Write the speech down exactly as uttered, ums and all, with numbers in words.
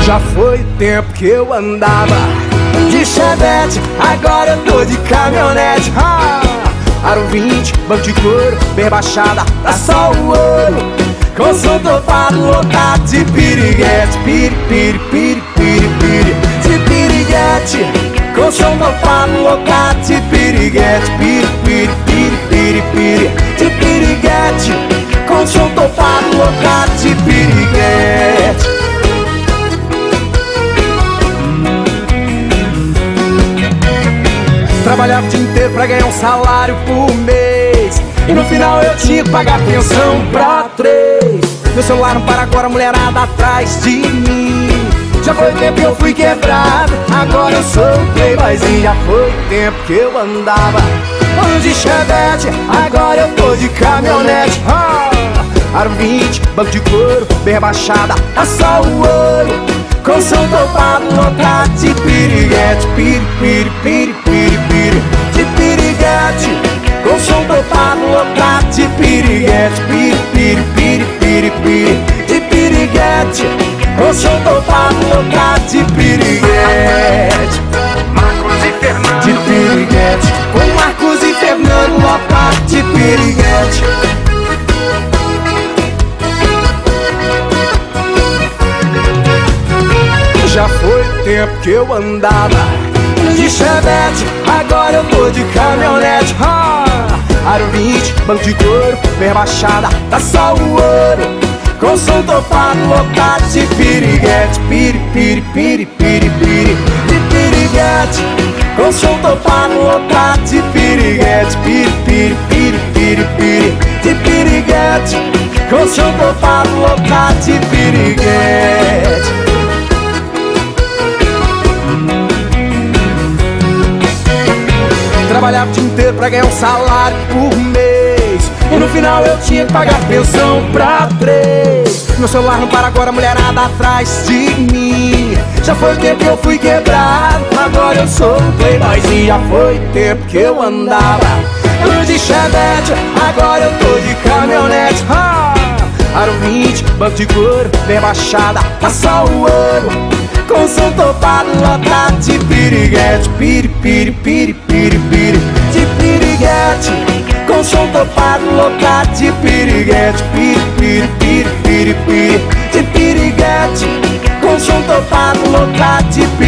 Já foi tempo que eu andava de chevette, agora eu tô de caminhonete. ah, Aro vinte, banco de couro, bem baixada, tá só o ouro. Com som topado, lotado de piriguete. Piri, piri, piri, piri, piri, de piriguete. Com som topado, lotado de piriguete. Piri, piri, piri, piri, piri, de piriguete. Com som topado, lotado de piriguete. Trabalhava o dia inteiro pra ganhar um salário por mês, e no final eu tinha que pagar pensão pra três. Meu celular não para agora, mulherada atrás de mim. Já foi tempo que eu fui quebrado, agora eu sou playboyzinho. Já foi tempo que eu andava de chevette, agora eu tô de caminhonete. ah, Aro vinte, banco de couro, bem rebaixada, tá só o ouro. Com som topado, lotado de piriguete. Piri, piri, piri, piri, piri, de piriguete. Com som topado, lotado de piriguete. Piri, piri, piri, piri, piri, de piriguete. Com som topado, lotado de piriguete. Marcos e Fernando De piriguete. Com Marcos e Fernando, lotado de piriguete. Já foi tempo que eu andava de chevette, agora eu tô de caminhonete. ah, Aro vinte, banco de couro, bem baixada, tá só o ouro. Com som topado, lotado de piriguete. Piri, piri, piri, piri, piri, de piriguete. Com som topado, lotado de piriguete. Piri, piri, piri, piri, piri, de piriguete. Com som topado, lotado de piriguete. Trabalhava o dia inteiro pra ganhar um salário por mês, e no final eu tinha que pagar pensão pra três. Meu celular não para agora, mulherada atrás de mim. Já foi o tempo que eu fui quebrado, agora eu sou um playboyzinho. Já foi tempo que eu andava de chevette, agora eu tô de caminhonete. ah, Aro vinte, banco de couro, bem baixada, tá só o ouro. Com som topado, lotado de piriguete. Piri, piri, piri, piri, piri, de piriguete. Com som topado, lotado de piriguete. Piri, piri, piri, piri, piri, de piriguete. Com som topado, lotado de piriguete.